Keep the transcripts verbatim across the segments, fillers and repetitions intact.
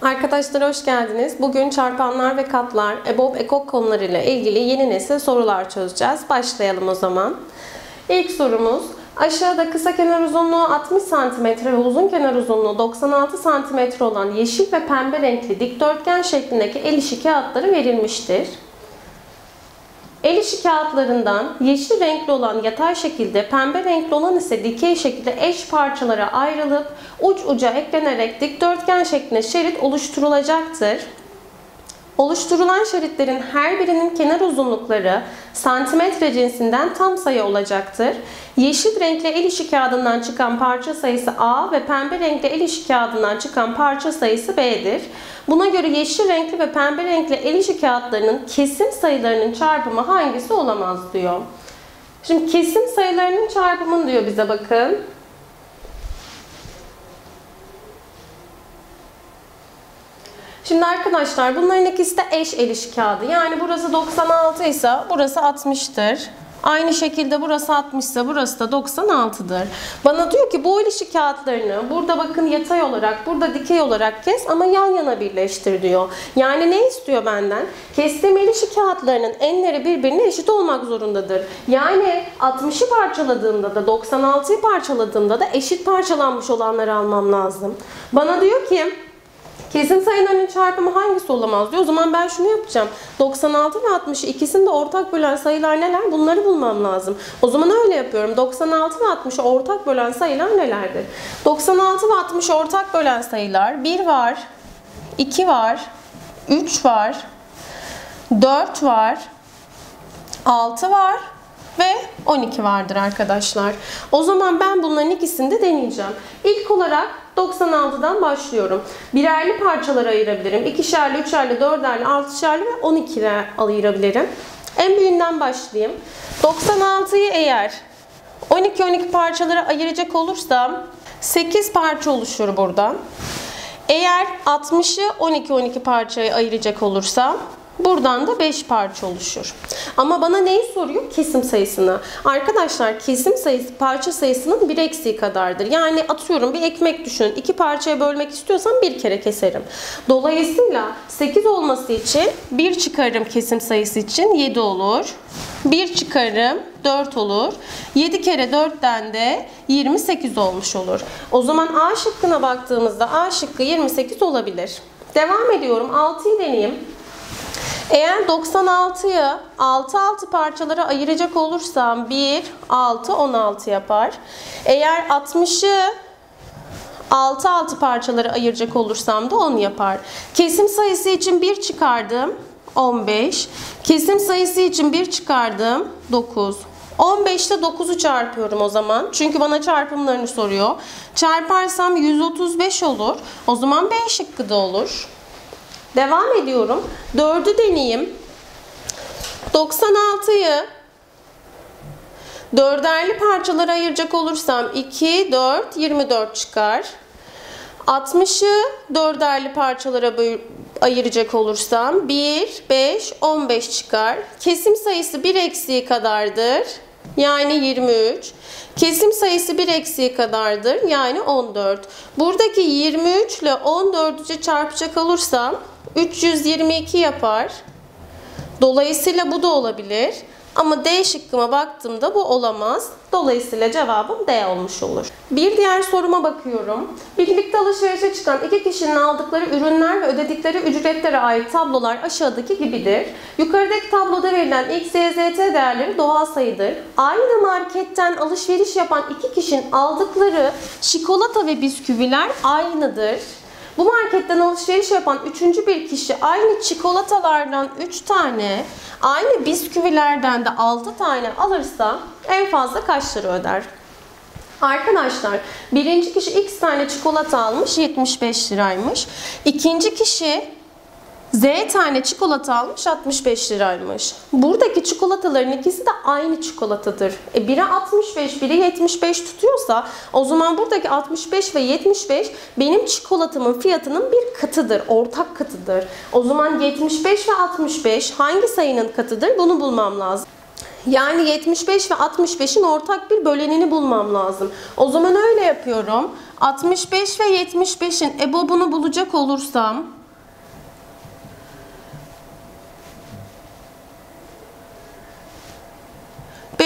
Arkadaşlar hoş geldiniz. Bugün çarpanlar ve katlar, EBOB, EKOK konularıyla ilgili yeni nesil sorular çözeceğiz. Başlayalım o zaman. İlk sorumuz, aşağıda kısa kenar uzunluğu altmış santimetre ve uzun kenar uzunluğu doksan altı santimetre olan yeşil ve pembe renkli dikdörtgen şeklindeki el işi kağıtları verilmiştir. El işi kağıtlarından yeşil renkli olan yatay şekilde, pembe renkli olan ise dikey şekilde eş parçalara ayrılıp uç uca eklenerek dikdörtgen şeklinde şerit oluşturulacaktır. Oluşturulan şeritlerin her birinin kenar uzunlukları santimetre cinsinden tam sayı olacaktır. Yeşil renkli el işi kağıdından çıkan parça sayısı A ve pembe renkli el işi kağıdından çıkan parça sayısı B'dir. Buna göre yeşil renkli ve pembe renkli el işi kağıtlarının kesim sayılarının çarpımı hangisi olamaz diyor. Şimdi kesim sayılarının çarpımını diyor bize, bakın. Şimdi arkadaşlar bunların ikisi de eş el işi kağıdı. Yani burası doksan altı ise burası altmıştır. Aynı şekilde burası altmış ise burası da doksan altıdır. Bana diyor ki bu el işi kağıtlarını burada bakın yatay olarak, burada dikey olarak kes ama yan yana birleştir diyor. Yani ne istiyor benden? Kestiğim el işi kağıtlarının enleri birbirine eşit olmak zorundadır. Yani altmışı parçaladığımda da doksan altıyı parçaladığımda da eşit parçalanmış olanları almam lazım. Bana diyor ki kesim sayılarının çarpımı hangisi olamaz diyor. O zaman ben şunu yapacağım. doksan altı ve altmışı ikisini de ortak bölen sayılar neler? Bunları bulmam lazım. O zaman öyle yapıyorum. doksan altı ve altmışı ortak bölen sayılar nelerdir? doksan altı ve altmışı ortak bölen sayılar bir var, iki var, üç var, dört var, altı var ve on iki vardır arkadaşlar. O zaman ben bunların ikisini de deneyeceğim. İlk olarak doksan altıdan başlıyorum. Birerli parçalara ayırabilirim. İkişerli, üçerli, dörderli, altışerli ve on ikiler ayırabilirim. En büyüğünden başlayayım. doksan altıyı eğer on iki on iki parçalara ayıracak olursam sekiz parça oluşur burada. Eğer altmışı on iki on iki parçaya ayıracak olursam buradan da beş parça oluşur. Ama bana neyi soruyor? Kesim sayısını. Arkadaşlar kesim sayısı parça sayısının bir eksiği kadardır. Yani atıyorum bir ekmek düşünün. iki parçaya bölmek istiyorsam bir kere keserim. Dolayısıyla sekiz olması için bir çıkarım, kesim sayısı için yedi olur. bir çıkarım dört olur. yedi kere dörtten de yirmi sekiz olmuş olur. O zaman A şıkkına baktığımızda A şıkkı yirmi sekiz olabilir. Devam ediyorum. altıyı deneyeyim. Eğer doksan altıyı altı altı parçalara ayıracak olursam bir, altı, on altı yapar. Eğer altmışı altı altı parçalara ayıracak olursam da on yapar. Kesim sayısı için bir çıkardım, on beş. Kesim sayısı için bir çıkardım, dokuz. on beş ile dokuzu çarpıyorum o zaman. Çünkü bana çarpımlarını soruyor. Çarparsam yüz otuz beş olur. O zaman B şıkkı da olur. Devam ediyorum. dördü deneyeyim. doksan altıyı dörderli parçalara ayıracak olursam iki, dört, yirmi dört çıkar. altmışı dörderli parçalara ayıracak olursam bir, beş, on beş çıkar. Kesim sayısı bir eksiği kadardır. Yani yirmi üç. Kesim sayısı bir eksiği kadardır. Yani on dört. Buradaki yirmi üç ile on dördü çarpacak olursam üç yüz yirmi iki yapar. Dolayısıyla bu da olabilir. Ama D şıkkıma baktığımda bu olamaz. Dolayısıyla cevabım D olmuş olur. Bir diğer soruma bakıyorum. Birlikte alışverişe çıkan iki kişinin aldıkları ürünler ve ödedikleri ücretlere ait tablolar aşağıdaki gibidir. Yukarıdaki tabloda verilen X, Y, Z, T değerleri doğal sayıdır. Aynı marketten alışveriş yapan iki kişinin aldıkları çikolata ve bisküviler aynıdır. Bu marketten alışveriş yapan üçüncü bir kişi aynı çikolatalardan üç tane, aynı bisküvilerden de altı tane alırsa en fazla kaç lira öder? Arkadaşlar birinci kişi X tane çikolata almış, yetmiş beş liraymış. İkinci kişi Z tane çikolata almış, altmış beş liraymış. Buradaki çikolataların ikisi de aynı çikolatadır. E biri altmış beş, biri yetmiş beş tutuyorsa o zaman buradaki altmış beş ve yetmiş beş benim çikolatamın fiyatının bir katıdır, ortak katıdır. O zaman yetmiş beş ve altmış beş hangi sayının katıdır? Bunu bulmam lazım. Yani yetmiş beş ve altmış beşin ortak bir bölenini bulmam lazım. O zaman öyle yapıyorum. altmış beş ve yetmiş beşin EBOB'unu bulacak olursam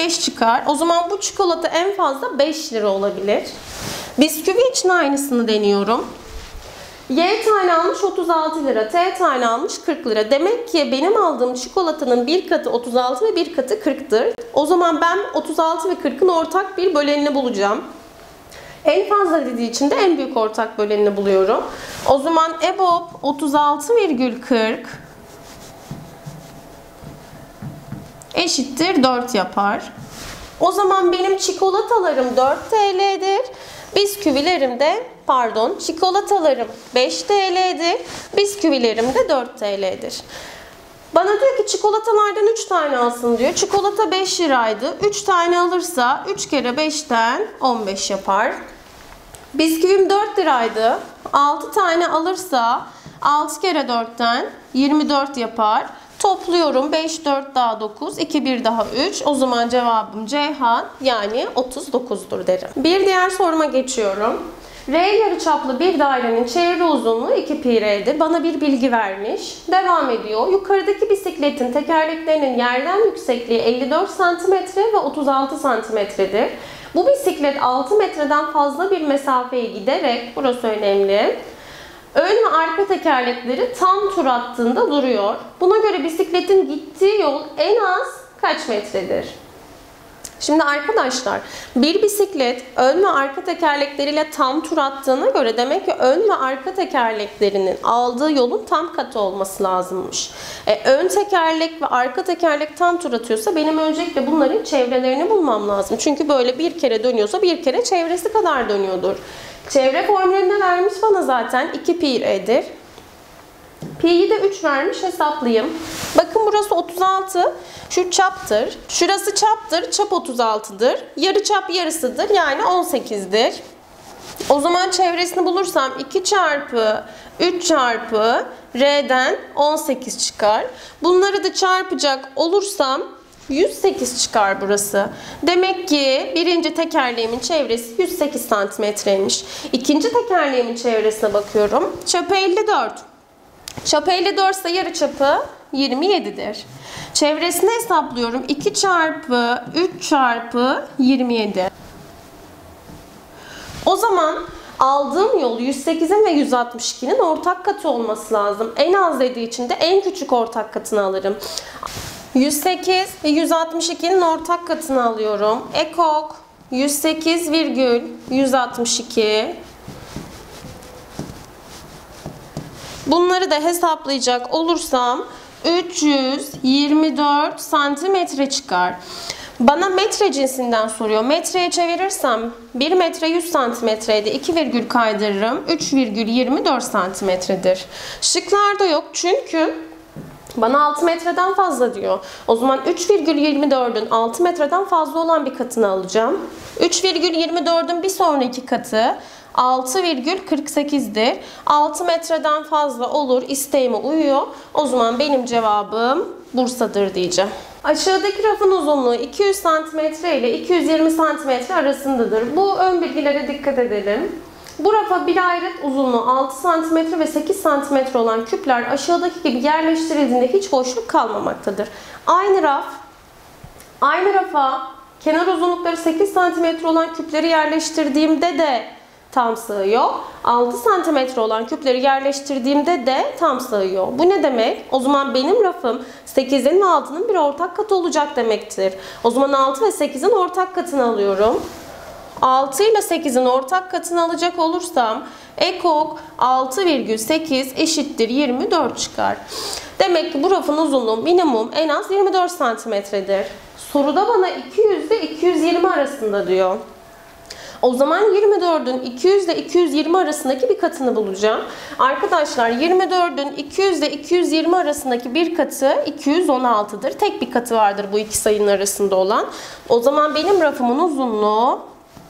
beş çıkar. O zaman bu çikolata en fazla beş lira olabilir. Bisküvi için aynısını deniyorum. Y tane almış otuz altı lira, T tane almış kırk lira. Demek ki benim aldığım çikolatanın bir katı otuz altı ve bir katı kırktır. O zaman ben otuz altı ve kırkın ortak bir bölenini bulacağım. En fazla dediği için de en büyük ortak bölenini buluyorum. O zaman E B O B otuz altı virgül kırk eşittir dört yapar. O zaman benim çikolatalarım dört T L'dir. Bisküvilerim de pardon çikolatalarım beş T L'dir. Bisküvilerim de dört T L'dir. Bana diyor ki çikolatalardan üç tane alsın diyor. Çikolata beş liraydı. üç tane alırsa üç kere beşten on beş yapar. Bisküvim dört liraydı. altı tane alırsa altı kere dörtten yirmi dört yapar. Topluyorum. beş, dört daha dokuz, iki, bir daha üç. O zaman cevabım Ceyhan yani otuz dokuzdur derim. Bir diğer soruma geçiyorum. R yarıçaplı bir dairenin çevre uzunluğu iki pi r'dir. Bana bir bilgi vermiş. Devam ediyor. Yukarıdaki bisikletin tekerleklerinin yerden yüksekliği elli dört santimetre ve otuz altı santimetredir. Bu bisiklet altı metreden fazla bir mesafeyi giderek, burası önemli, ön ve arka tekerlekleri tam tur attığında duruyor. Buna göre bisikletin gittiği yol en az kaç metredir? Şimdi arkadaşlar, bir bisiklet ön ve arka tekerlekleriyle tam tur attığına göre demek ki ön ve arka tekerleklerinin aldığı yolun tam katı olması lazımmış. E, ön tekerlek ve arka tekerlek tam tur atıyorsa benim öncelikle bunların çevrelerini bulmam lazım. Çünkü böyle bir kere dönüyorsa bir kere çevresi kadar dönüyordur. Çevre formülünde vermiş bana zaten iki pi r'dir. Pi'yi de üç vermiş, hesaplayayım. Bakın burası otuz altı. Şu çaptır. Şurası çaptır. Çap otuz altıdır. Yarı çap yarısıdır. Yani on sekizdir. O zaman çevresini bulursam iki çarpı üç çarpı R'den on sekiz çıkar. Bunları da çarpacak olursam yüz sekiz çıkar burası. Demek ki birinci tekerleğimin çevresi yüz sekiz santimetreymiş. İkinci tekerleğimin çevresine bakıyorum. Çapı elli dört. Çapı elli dört ise yarıçapı yirmi yedidir. Çevresini hesaplıyorum. iki çarpı üç çarpı yirmi yedi. O zaman aldığım yol yüz sekizin ve yüz altmış ikinin ortak katı olması lazım. En az dediği için de en küçük ortak katını alırım. yüz sekiz ve yüz altmış ikinin ortak katını alıyorum. Ekok yüz sekiz virgül yüz altmış iki. Bunları da hesaplayacak olursam üç yüz yirmi dört santimetre çıkar. Bana metre cinsinden soruyor. Metreye çevirirsem bir metre yüz santimetreydi. iki virgül kaydırırım. üç virgül yirmi dört santimetredir. Şıklarda yok çünkü bana altı metreden fazla diyor. O zaman üç virgül yirmi dördün altı metreden fazla olan bir katını alacağım. üç virgül yirmi dördün bir sonraki katı altı virgül kırk sekizdir. altı metreden fazla olur. İsteğime uyuyor. O zaman benim cevabım Bursa'dır diyeceğim. Aşağıdaki rafın uzunluğu iki yüz santimetre ile iki yüz yirmi santimetre arasındadır. Bu ön bilgilere dikkat edelim. Bu rafa bir ayrıt uzunluğu altı santimetre ve sekiz santimetre olan küpler aşağıdaki gibi yerleştirildiğinde hiç boşluk kalmamaktadır. Aynı raf, aynı rafa kenar uzunlukları sekiz santimetre olan küpleri yerleştirdiğimde de tam sığıyor. altı santimetre olan küpleri yerleştirdiğimde de tam sığıyor. Bu ne demek? O zaman benim rafım sekizin ve altının bir ortak katı olacak demektir. O zaman altı ve sekizin ortak katını alıyorum. altı ile sekizin ortak katını alacak olursam ekok altı virgül sekiz eşittir yirmi dört çıkar. Demek ki bu rafın uzunluğu minimum en az yirmi dört santimetredir. Soruda bana iki yüz ile iki yüz yirmi arasında diyor. O zaman yirmi dördün iki yüz ile iki yüz yirmi arasındaki bir katını bulacağım. Arkadaşlar yirmi dördün iki yüz ile iki yüz yirmi arasındaki bir katı iki yüz on altıdır. Tek bir katı vardır bu iki sayının arasında olan. O zaman benim rafımın uzunluğu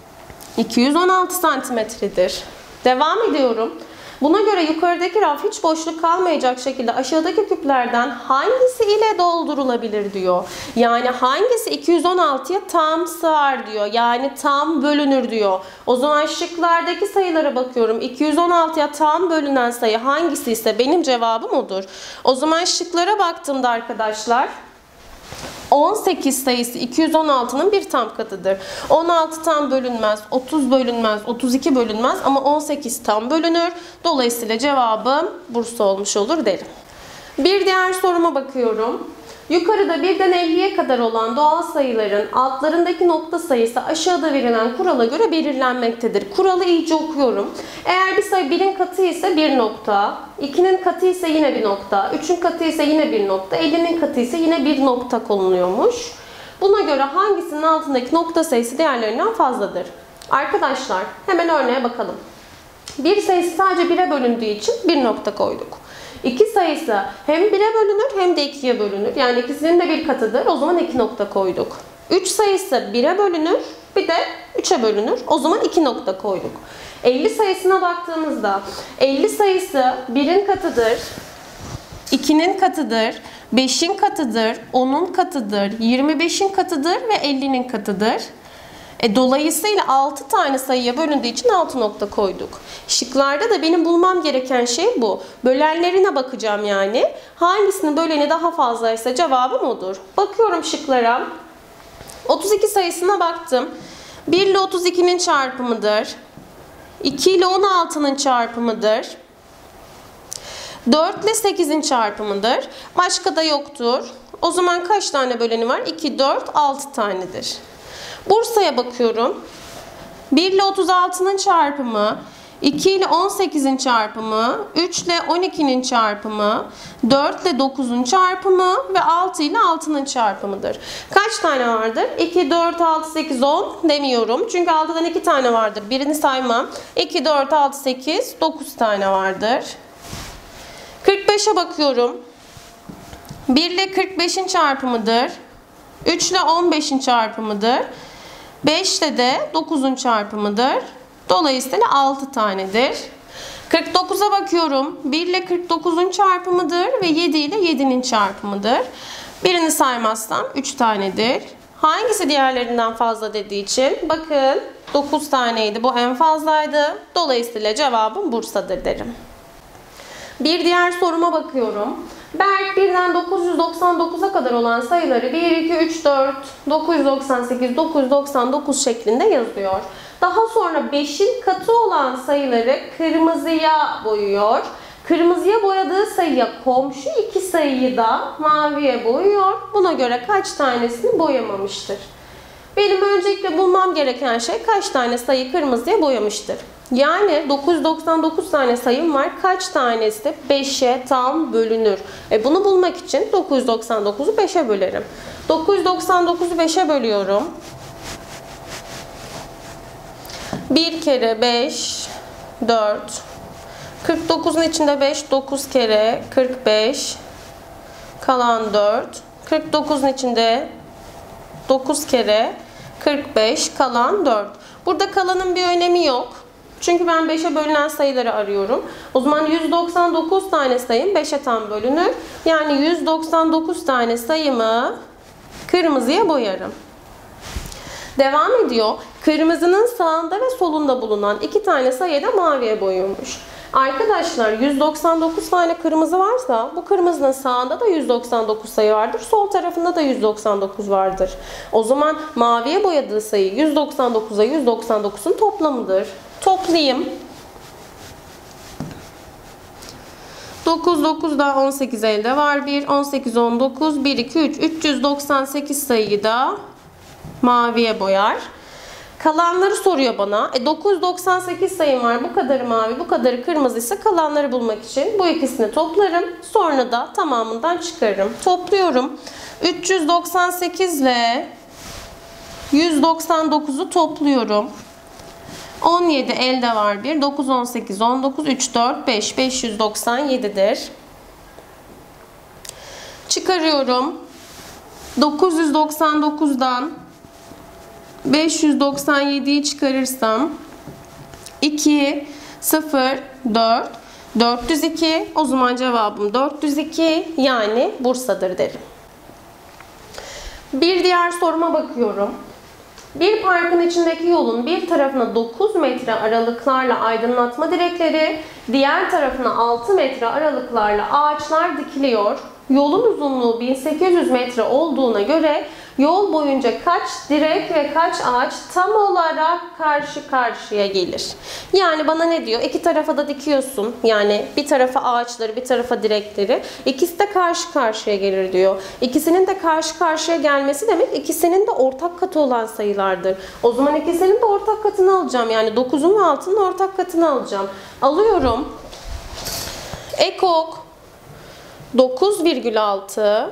iki yüz on altı santimetredir. Devam ediyorum. Buna göre yukarıdaki raf hiç boşluk kalmayacak şekilde aşağıdaki küplerden hangisi ile doldurulabilir diyor. Yani hangisi iki yüz on altıya tam sığar diyor. Yani tam bölünür diyor. O zaman şıklardaki sayılara bakıyorum. iki yüz on altıya tam bölünen sayı hangisi ise benim cevabım odur. O zaman şıklara baktığımda arkadaşlar on sekiz sayısı iki yüz on altının bir tam katıdır. on altı tam bölünmez, otuz bölünmez, otuz iki bölünmez ama on sekiz tam bölünür. Dolayısıyla cevabım Bursa olmuş olur derim. Bir diğer soruma bakıyorum. Yukarıda birden elliye kadar olan doğal sayıların altlarındaki nokta sayısı aşağıda verilen kurala göre belirlenmektedir. Kuralı iyice okuyorum. Eğer bir sayı birin katı ise bir nokta, ikinin katı ise yine bir nokta, üçün katı ise yine bir nokta, ellinin katı ise yine bir nokta konuluyormuş. Buna göre hangisinin altındaki nokta sayısı diğerlerinden fazladır? Arkadaşlar hemen örneğe bakalım. Bir sayısı sadece bire bölündüğü için bir nokta koyduk. İki sayısı hem bire bölünür hem de ikiye bölünür. Yani ikisinin de bir katıdır. O zaman iki nokta koyduk. üç sayısı bire bölünür. Bir de üçe bölünür. O zaman iki nokta koyduk. elli sayısına baktığımızda elli sayısı birin katıdır, ikinin katıdır, beşin katıdır, onun katıdır, yirmi beşin katıdır ve ellinin katıdır. E, dolayısıyla altı tane sayıya bölündüğü için altı nokta koyduk. Şıklarda da benim bulmam gereken şey bu. Bölenlerine bakacağım yani. Hangisinin böleni daha fazlaysa cevabım odur. Bakıyorum şıklara. otuz iki sayısına baktım. bir ile otuz ikinin çarpımıdır. iki ile on altının çarpımıdır. dört ile sekizin çarpımıdır. Başka da yoktur. O zaman kaç tane böleni var? iki, dört, altı tanedir. Bursa'ya bakıyorum. bir ile otuz altının çarpımı, iki ile on sekizin çarpımı, üç ile on ikinin çarpımı, dört ile dokuzun çarpımı ve altı ile altının çarpımıdır. Kaç tane vardır? iki, dört, altı, sekiz, on demiyorum. Çünkü altıdan iki tane vardır. Birini saymam. iki, dört, altı, sekiz, dokuz tane vardır. kırk beşe bakıyorum. bir ile kırk beşin çarpımıdır. üç ile on beşin çarpımıdır. beş ile de dokuzun çarpımıdır. Dolayısıyla altı tanedir. kırk dokuza bakıyorum. bir ile kırk dokuzun çarpımıdır ve yedi ile yedinin çarpımıdır. Birini saymazsam üç tanedir. Hangisi diğerlerinden fazla dediği için bakın dokuz taneydi. Bu en fazlaydı. Dolayısıyla cevabım Bursa'dır derim. Bir diğer soruma bakıyorum. Berk birden dokuz yüz doksan dokuza kadar olan sayıları bir, iki, üç, dört, dokuz yüz doksan sekiz, dokuz yüz doksan dokuz şeklinde yazıyor. Daha sonra beşin katı olan sayıları kırmızıya boyuyor. Kırmızıya boyadığı sayıya komşu iki sayıyı da maviye boyuyor. Buna göre kaç tanesini boyamamıştır? Benim öncelikle bulmam gereken şey kaç tane sayı kırmızıya boyamıştır? Yani dokuz yüz doksan dokuz tane sayım var. Kaç tanesi beşe tam bölünür? E bunu bulmak için dokuz yüz doksan dokuzu beşe bölerim. dokuz yüz doksan dokuzu beşe bölüyorum. bir kere beş, dört. kırk dokuzun içinde beş, dokuz kere kırk beş. Kalan dört. kırk dokuzun içinde dokuz kere kırk beş, kalan dört. Burada kalanın bir önemi yok. Çünkü ben beşe bölünen sayıları arıyorum. O zaman yüz doksan dokuz tane sayım beşe tam bölünür. Yani yüz doksan dokuz tane sayımı kırmızıya boyarım. Devam ediyor. Kırmızının sağında ve solunda bulunan iki tane sayı da maviye boyuyormuş. Arkadaşlar yüz doksan dokuz tane kırmızı varsa bu kırmızının sağında da yüz doksan dokuz sayı vardır. Sol tarafında da yüz doksan dokuz vardır. O zaman maviye boyadığı sayı yüz doksan dokuza yüz doksan dokuzun toplamıdır. Toplayayım. dokuz, dokuz daha on sekiz elde var. bir, on sekiz, on dokuz, bir, iki, üç. üç yüz doksan sekiz sayıyı da maviye boyar. Kalanları soruyor bana. E dokuz yüz doksan sekiz sayım var. Bu kadarı mavi, bu kadarı kırmızıysa kalanları bulmak için bu ikisini toplarım. Sonra da tamamından çıkarırım. Topluyorum. üç yüz doksan sekiz ile yüz doksan dokuzu topluyorum. on yedi elde var bir. dokuz, on sekiz, on dokuz, üç, dört, beş. beş yüz doksan yedidir. Çıkarıyorum. dokuz yüz doksan dokuzdan beş yüz doksan yediyi çıkarırsam iki, sıfır, dört, dört yüz iki. O zaman cevabım dört yüz iki, yani Bursa'dır derim. Bir diğer soruma bakıyorum. Bir parkın içindeki yolun bir tarafına dokuz metre aralıklarla aydınlatma direkleri, diğer tarafına altı metre aralıklarla ağaçlar dikiliyor. Yolun uzunluğu bin sekiz yüz metre olduğuna göre yol boyunca kaç direk ve kaç ağaç tam olarak karşı karşıya gelir? Yani bana ne diyor? İki tarafa da dikiyorsun. Yani bir tarafa ağaçları, bir tarafa direkleri. İkisi de karşı karşıya gelir diyor. İkisinin de karşı karşıya gelmesi demek ikisinin de ortak katı olan sayılardır. O zaman ikisinin de ortak katını alacağım. Yani dokuzun ve altının ortak katını alacağım. Alıyorum. Ekok dokuz virgül altı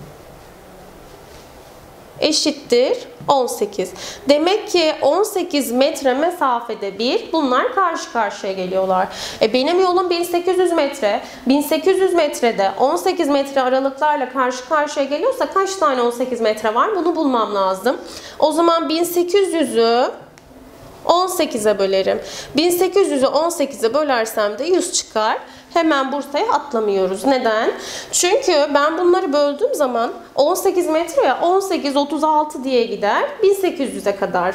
eşittir on sekiz. Demek ki on sekiz metre mesafede bir bunlar karşı karşıya geliyorlar. E benim yolum bin sekiz yüz metre. bin sekiz yüz metrede on sekiz metre aralıklarla karşı karşıya geliyorsa kaç tane on sekiz metre var? Bunu bulmam lazım. O zaman bin sekiz yüzü on sekize bölerim. bin sekiz yüzü on sekize bölersem de yüz çıkar. Hemen Bursa'ya atlamıyoruz. Neden? Çünkü ben bunları böldüğüm zaman on sekiz metreye on sekiz otuz altı diye gider. bin sekiz yüze kadar.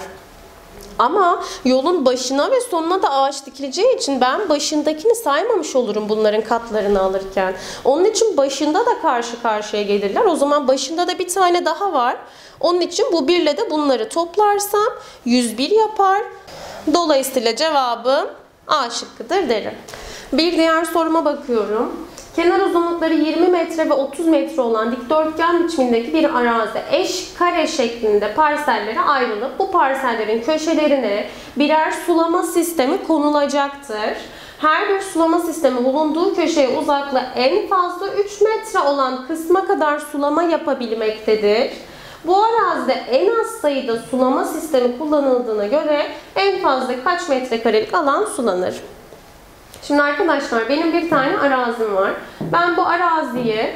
Ama yolun başına ve sonuna da ağaç dikileceği için ben başındakini saymamış olurum bunların katlarını alırken. Onun için başında da karşı karşıya gelirler. O zaman başında da bir tane daha var. Onun için bu birle de bunları toplarsam yüz bir yapar. Dolayısıyla cevabım A şıkkıdır derim. Bir diğer soruma bakıyorum. Kenar uzunlukları yirmi metre ve otuz metre olan dikdörtgen biçimindeki bir arazi eş kare şeklinde parsellere ayrılıp bu parsellerin köşelerine birer sulama sistemi konulacaktır. Her bir sulama sistemi bulunduğu köşeye uzaklığı en fazla üç metre olan kısma kadar sulama yapabilmektedir. Bu arazide en az sayıda sulama sistemi kullanıldığına göre en fazla kaç metrekarelik alan sulanır? Şimdi arkadaşlar benim bir tane arazim var. Ben bu araziyi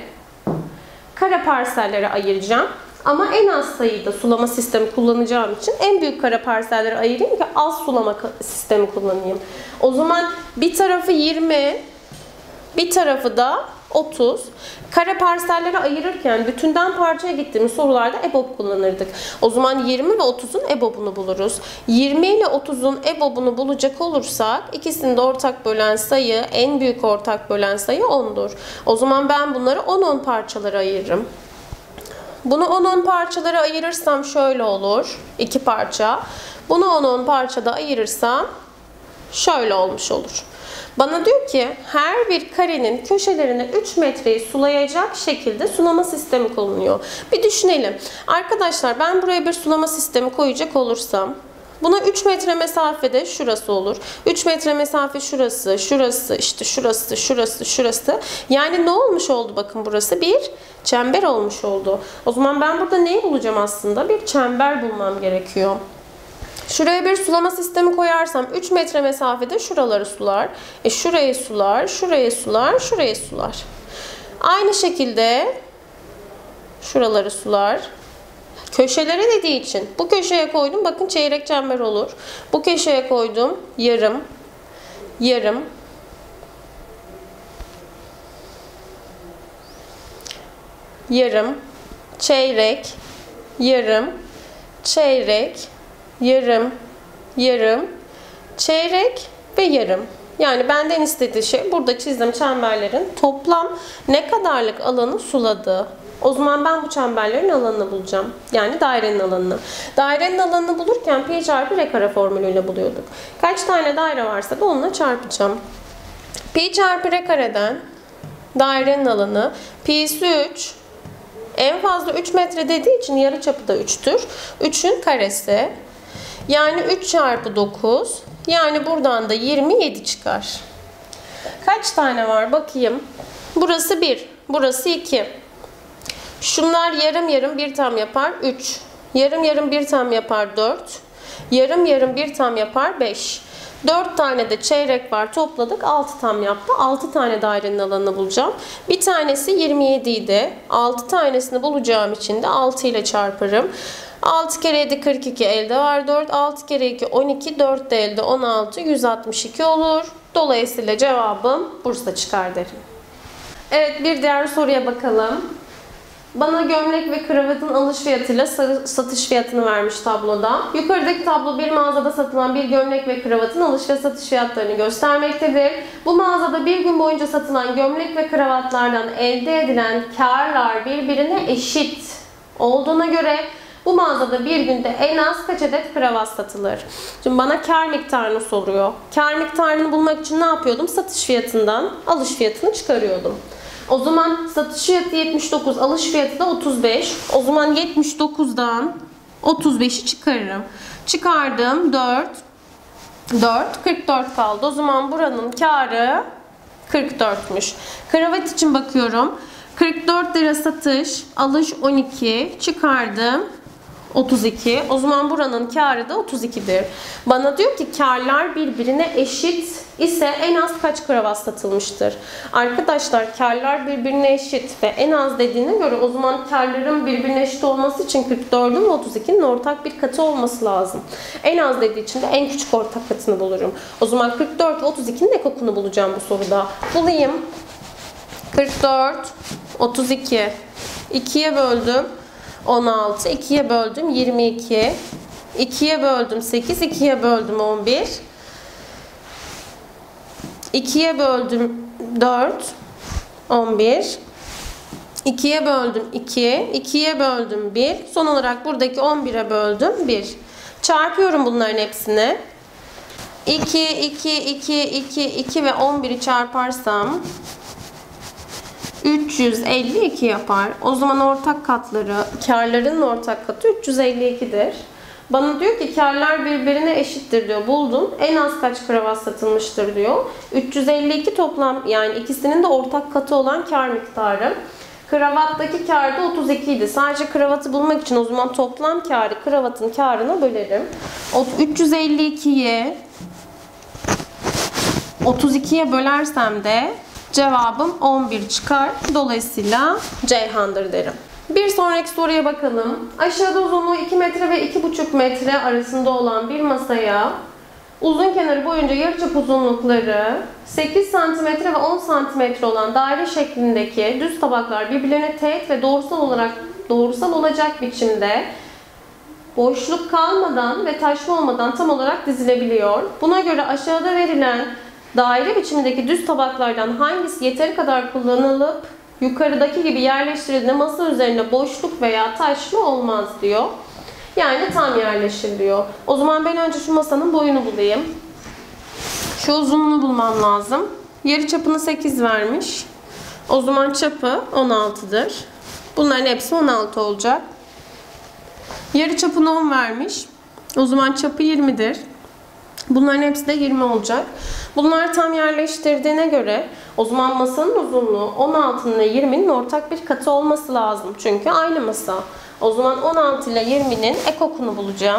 kare parsellere ayıracağım. Ama en az sayıda sulama sistemi kullanacağım için en büyük kare parsellere ayırayım ki az sulama sistemi kullanayım. O zaman bir tarafı yirmi, bir tarafı da otuz. Kare parsellere ayırırken bütünden parçaya gittiğimiz sorularda E B O B kullanırdık. O zaman yirmi ve otuzun E B O B'unu buluruz. yirmi ile otuzun E B O B'unu bulacak olursak ikisini de ortak bölen sayı, en büyük ortak bölen sayı on'dur. O zaman ben bunları on on parçalara ayırırım. Bunu on on parçalara ayırırsam şöyle olur. iki parça. Bunu on on parçada ayırırsam şöyle olmuş olur. Bana diyor ki her bir karenin köşelerine üç metreyi sulayacak şekilde sulama sistemi konuluyor. Bir düşünelim. Arkadaşlar ben buraya bir sulama sistemi koyacak olursam buna üç metre mesafede şurası olur. üç metre mesafe şurası, şurası, işte şurası, şurası, şurası. Yani ne olmuş oldu bakın burası? Bir çember olmuş oldu. O zaman ben burada neyi bulacağım aslında? Bir çember bulmam gerekiyor. Şuraya bir sulama sistemi koyarsam üç metre mesafede şuraları sular. E şurayı sular, şurayı sular, şurayı sular. Aynı şekilde şuraları sular. Köşelere dediği için bu köşeye koydum. Bakın çeyrek çember olur. Bu köşeye koydum. Yarım, yarım, yarım, çeyrek, yarım, çeyrek, yarım, yarım, çeyrek ve yarım. Yani benden istediği şey burada çizdiğim çemberlerin toplam ne kadarlık alanı suladığı. O zaman ben bu çemberlerin alanını bulacağım. Yani dairenin alanını. Dairenin alanını bulurken pi çarpı r kare formülüyle buluyorduk. Kaç tane daire varsa da onunla çarpacağım. Pi çarpı r kareden dairenin alanı pi'si üç. En fazla üç metre dediği için yarıçapı da üç'tür. üçün karesi. Yani üç çarpı dokuz. Yani buradan da yirmi yedi çıkar. Kaç tane var bakayım. Burası bir. Burası iki. Şunlar yarım yarım bir tam yapar üç. Yarım yarım bir tam yapar dört. Yarım yarım bir tam yapar beş. dört tane de çeyrek var. Topladık altı tam yaptı. altı tane dairenin alanını bulacağım. Bir tanesi yirmi yedi idi. altı tanesini bulacağım için de altı ile çarparım. altı kere yedi kırk iki elde var dört. altı kere iki on iki. dört de elde on altı. yüz altmış iki olur. Dolayısıyla cevabım Bursa çıkar derim. Evet bir diğer soruya bakalım. Bana gömlek ve kravatın alış fiyatıyla satış fiyatını vermiş tabloda. Yukarıdaki tablo bir mağazada satılan bir gömlek ve kravatın alış ve satış fiyatlarını göstermektedir. Bu mağazada bir gün boyunca satılan gömlek ve kravatlardan elde edilen kârlar birbirine eşit olduğuna göre bu mağazada bir günde en az kaç adet kravat satılır? Şimdi bana kâr miktarını soruyor. Kâr miktarını bulmak için ne yapıyordum? Satış fiyatından alış fiyatını çıkarıyordum. O zaman satış fiyatı yetmiş dokuz, alış fiyatı da otuz beş. O zaman yetmiş dokuzdan otuz beşi çıkarırım. Çıkardım dört, dört, kırk dört kaldı. O zaman buranın kârı kırk dörtmüş. Kravat için bakıyorum. kırk dört lira satış, alış on iki, çıkardım otuz iki. O zaman buranın kârı da otuz ikidir. Bana diyor ki kârlar birbirine eşit ise en az kaç kravat satılmıştır? Arkadaşlar kârlar birbirine eşit ve en az dediğine göre o zaman kârların birbirine eşit olması için kırk dördün ve otuz ikinin ortak bir katı olması lazım. En az dediği için de en küçük ortak katını bulurum. O zaman kırk dört ve otuz ikinin ekokunu bulacağım bu soruda. Bulayım. kırk dört, otuz iki. ikiye böldüm. on altı, ikiye böldüm yirmi iki, ikiye böldüm sekiz, ikiye böldüm on bir, ikiye böldüm dört, on bir, ikiye böldüm iki, ikiye böldüm bir, son olarak buradaki on bire böldüm bir. Çarpıyorum bunların hepsini. iki, iki, iki, iki, iki ve on biri çarparsam üç yüz elli iki yapar. O zaman ortak katları, kârların ortak katı üç yüz elli iki'dir. Bana diyor ki kârlar birbirine eşittir diyor. Buldum. En az kaç kravat satılmıştır diyor. üç yüz elli iki toplam, yani ikisinin de ortak katı olan kâr miktarı. Kravattaki kâr da otuz iki idi. Sadece kravatı bulmak için o zaman toplam kârı kravatın kârına bölerim. üç yüz elli iki'yi otuz iki'ye bölersem de cevabım on bir çıkar. Dolayısıyla Ceyhan'dır derim. Bir sonraki soruya bakalım. Aşağıda uzunluğu iki metre ve iki buçuk metre arasında olan bir masaya uzun kenarı boyunca yarıçap uzunlukları sekiz santimetre ve on santimetre olan daire şeklindeki düz tabaklar birbirlerine teğet ve doğrusal olarak doğrusal olacak biçimde boşluk kalmadan ve taşma olmadan tam olarak dizilebiliyor. Buna göre aşağıda verilen daire biçimindeki düz tabaklardan hangisi yeteri kadar kullanılıp yukarıdaki gibi yerleştirildiğinde masa üzerinde boşluk veya taşma olmaz diyor. Yani tam yerleşir diyor. O zaman ben önce şu masanın boyunu bulayım. Şu uzunluğunu bulmam lazım. Yarıçapını sekiz vermiş. O zaman çapı on altı'dır. Bunların hepsi on altı olacak. Yarıçapını on vermiş. O zaman çapı yirmi'dir. Bunların hepsi de yirmi olacak. Bunlar tam yerleştirdiğine göre o zaman masanın uzunluğu on altı ile yirmi'nin ortak bir katı olması lazım. Çünkü aynı masa. O zaman on altı ile yirmi'nin ekokunu bulacağım.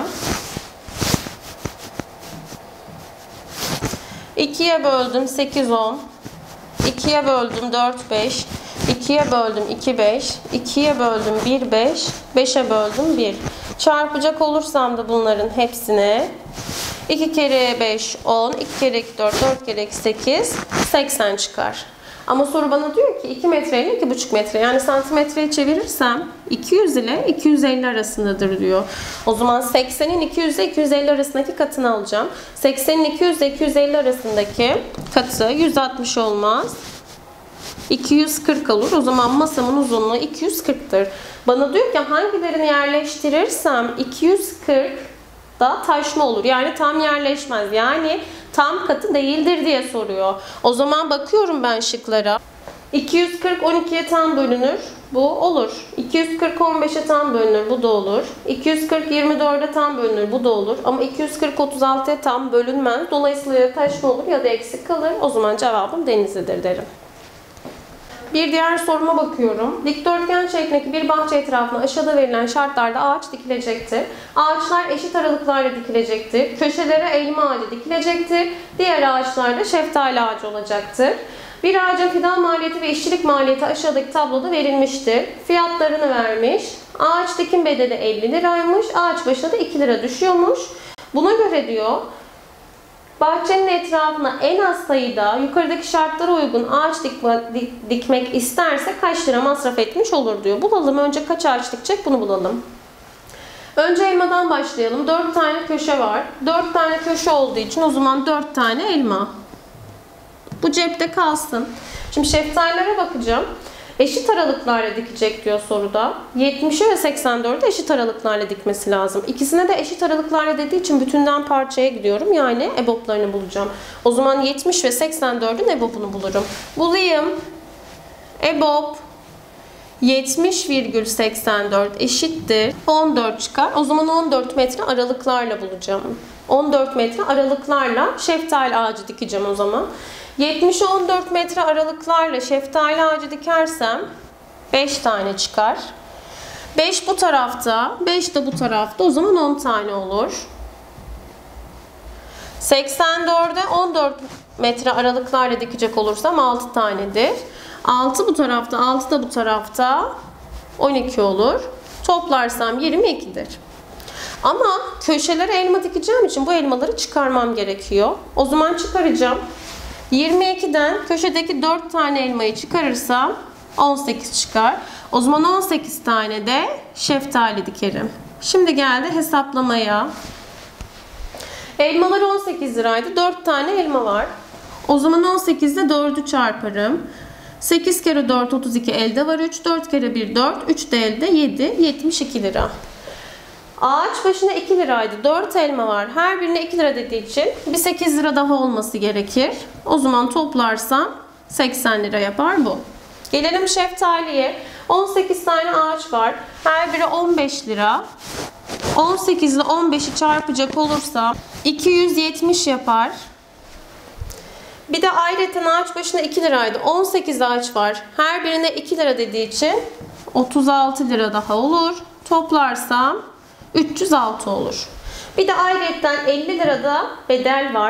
ikiye böldüm sekiz, on. ikiye böldüm dört, beş. ikiye böldüm iki, beş. ikiye böldüm bir, beş. beşe böldüm bir. Çarpacak olursam da bunların hepsini iki kere beş, on. iki kere iki, dört. dört kere iki, sekiz. seksen çıkar. Ama soru bana diyor ki iki metre ile iki buçuk metre. Yani santimetreye çevirirsem iki yüz ile iki yüz elli arasındadır diyor. O zaman seksenin iki yüz ile iki yüz elli arasındaki katını alacağım. seksenin iki yüz ile iki yüz elli arasındaki katı yüz altmış olmaz. iki yüz kırk olur. O zaman masamın uzunluğu iki yüz kırk'tır. Bana diyor ki hangilerini yerleştirirsem iki yüz kırk da taşma olur. Yani tam yerleşmez. Yani tam katı değildir diye soruyor. O zaman bakıyorum ben şıklara. iki yüz kırk on iki'ye tam bölünür. Bu olur. iki yüz kırk on beş'e tam bölünür. Bu da olur. iki yüz kırk yirmi dört'e tam bölünür. Bu da olur. Ama iki yüz kırk otuz altı'ya tam bölünmez. Dolayısıyla ya taşma olur ya da eksik kalır. O zaman cevabım Denizli'dir derim. Bir diğer soruma bakıyorum. Dikdörtgen şeklindeki bir bahçe etrafına aşağıda verilen şartlarda ağaç dikilecektir. Ağaçlar eşit aralıklarla dikilecektir. Köşelere elma ağacı dikilecektir. Diğer ağaçlarda şeftali ağacı olacaktır. Bir ağacın fidan maliyeti ve işçilik maliyeti aşağıdaki tabloda verilmiştir. Fiyatlarını vermiş. Ağaç dikim bedeli elli liraymış. Ağaç başına da iki lira düşüyormuş. Buna göre diyor Bahçenin etrafına en az sayıda yukarıdaki şartlara uygun ağaç dikme, dik, dikmek isterse kaç lira masraf etmiş olur diyor. Bulalım. Önce kaç ağaç dikecek bunu bulalım. Önce elmadan başlayalım. dört tane köşe var. dört tane köşe olduğu için o zaman dört tane elma. Bu cepte kalsın. Şimdi şeftalilere bakacağım. Eşit aralıklarla dikecek diyor soruda. yetmişe ve seksen dörde eşit aralıklarla dikmesi lazım. İkisine de eşit aralıklarla dediği için bütünden parçaya gidiyorum. Yani eboplarını bulacağım. O zaman yetmiş ve seksen dördün ebopunu bulurum. Bulayım. Ebop yetmiş virgül seksen dört eşittir on dört çıkar. O zaman on dört metre aralıklarla bulacağım. on dört metre aralıklarla şeftali ağacı dikeceğim o zaman. yetmişe on dört metre aralıklarla şeftali ağacı dikersem beş tane çıkar. beş bu tarafta, beş de bu tarafta. O zaman on tane olur. seksen dörde on dört metre aralıklarla dikecek olursam altı tanedir. altı bu tarafta, altı da bu tarafta on iki olur. Toplarsam yirmi ikidir. Ama köşelere elma dikeceğim için bu elmaları çıkarmam gerekiyor. O zaman çıkaracağım. yirmi ikiden köşedeki dört tane elmayı çıkarırsam on sekiz çıkar. O zaman on sekiz tane de şeftali dikerim. Şimdi geldi hesaplamaya. Elmalar on sekiz liraydı. dört tane elma var. O zaman on sekiz ile dördü çarparım. sekiz kere dört otuz iki, elde var üç. dört kere bir dört. üç de elde yedi. yetmiş iki lira. Ağaç başına iki liraydı. dört elma var. Her birine iki lira dediği için bir sekiz lira daha olması gerekir. O zaman toplarsam seksen lira yapar bu. Gelelim şeftaliye. on sekiz tane ağaç var. Her biri on beş lira. on sekiz ile on beşi çarpacak olursam iki yüz yetmiş yapar. Bir de ayrıca ağaç başına iki liraydı. on sekiz ağaç var. Her birine iki lira dediği için otuz altı lira daha olur. Toplarsam üç yüz altı olur. Bir de ayrıca elli lirada bedel var.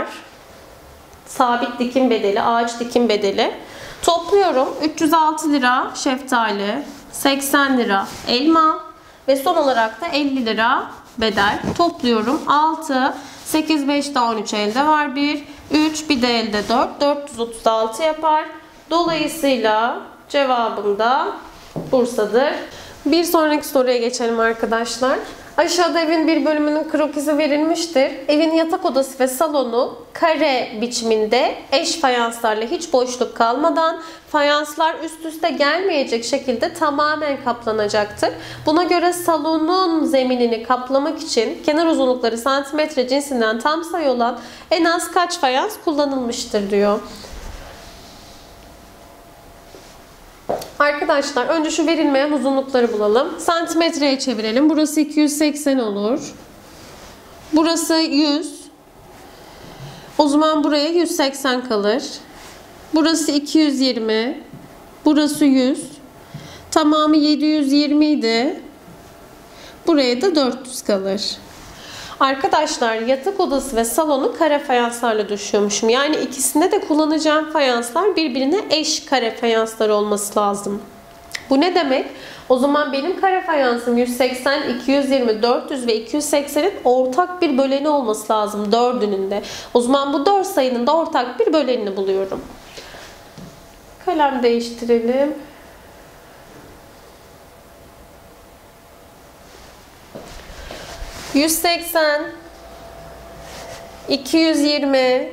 Sabit dikim bedeli, ağaç dikim bedeli. Topluyorum. üç yüz altı lira şeftali, seksen lira elma ve son olarak da elli lira bedel. Topluyorum. altı, sekiz, beş daha on üç elde var. bir, üç, bir de elde dört. dört yüz otuz altı yapar. Dolayısıyla cevabım da Bursa'dır. Bir sonraki soruya geçelim arkadaşlar. Aşağıda evin bir bölümünün krokisi verilmiştir. Evin yatak odası ve salonu kare biçiminde eş fayanslarla hiç boşluk kalmadan fayanslar üst üste gelmeyecek şekilde tamamen kaplanacaktır. Buna göre salonun zeminini kaplamak için kenar uzunlukları santimetre cinsinden tam sayı olan en az kaç fayans kullanılmıştır diyor. Arkadaşlar önce şu verilmeyen uzunlukları bulalım. Santimetreye çevirelim. Burası iki yüz seksen olur. Burası yüz. O zaman buraya yüz seksen kalır. Burası iki yüz yirmi. Burası yüz. Tamamı yedi yüz yirmi idi. Buraya da dört yüz kalır. Arkadaşlar yatak odası ve salonu kare fayanslarla döşüyormuşum. Yani ikisinde de kullanacağım fayanslar birbirine eş kare fayanslar olması lazım. Bu ne demek? O zaman benim kare fayansım yüz seksen, iki yüz yirmi, dört yüz ve iki yüz seksenin ortak bir böleni olması lazım. Dördünün de. O zaman bu dört sayının da ortak bir bölenini buluyorum. Kalem değiştirelim. yüz seksen, iki yüz yirmi,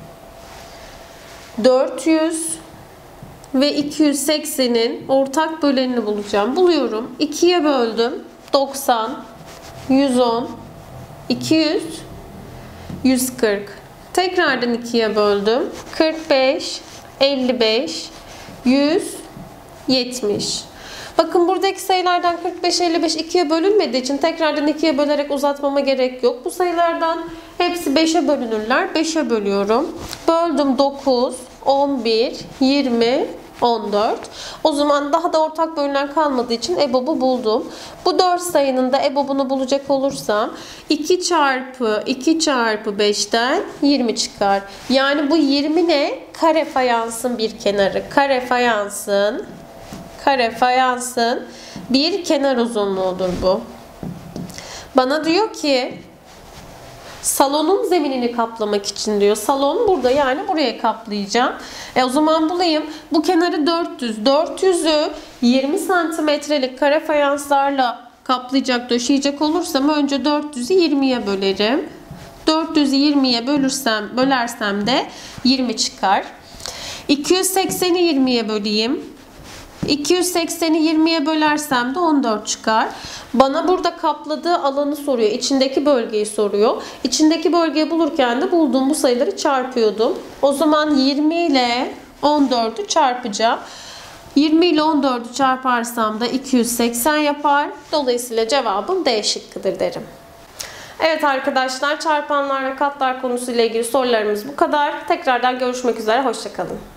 dört yüz ve iki yüz seksenin ortak bölenini bulacağım. Buluyorum. ikiye böldüm. doksan, yüz on, iki yüz, yüz kırk. Tekrardan ikiye böldüm. kırk beş, elli beş, yüz, yetmiş. Bakın buradaki sayılardan kırk beş, elli beş ikiye bölünmediği için tekrardan ikiye bölerek uzatmama gerek yok. Bu sayılardan hepsi beşe bölünürler. beşe bölüyorum. Böldüm dokuz, on bir, yirmi, on dört. O zaman daha da ortak bölünen kalmadığı için EBOB'u buldum. Bu dört sayının da EBOB'unu bulacak olursam iki çarpı iki çarpı beşten yirmi çıkar. Yani bu yirmi ne? Kare fayansın bir kenarı. Kare fayansın Kare fayansın bir kenar uzunluğudur bu. Bana diyor ki Salonun zeminini kaplamak için diyor. Salon burada, yani buraya kaplayacağım. E o zaman bulayım. Bu kenarı dört yüz. dört yüzü yirmi santimetrelik kare fayanslarla kaplayacak, döşeyecek olursam önce dört yüzü yirmiye bölerim. dört yüzü yirmiye bölürsem, bölersem de yirmi çıkar. iki yüz sekseni yirmiye böleyim. iki yüz sekseni yirmiye bölersem de on dört çıkar. Bana burada kapladığı alanı soruyor. İçindeki bölgeyi soruyor. İçindeki bölgeyi bulurken de bulduğum bu sayıları çarpıyordum. O zaman yirmi ile on dördü çarpacağım. yirmi ile on dördü çarparsam da iki yüz seksen yapar. Dolayısıyla cevabım D şıkkıdır derim. Evet arkadaşlar, çarpanlar ve katlar konusuyla ilgili sorularımız bu kadar. Tekrardan görüşmek üzere. Hoşça kalın.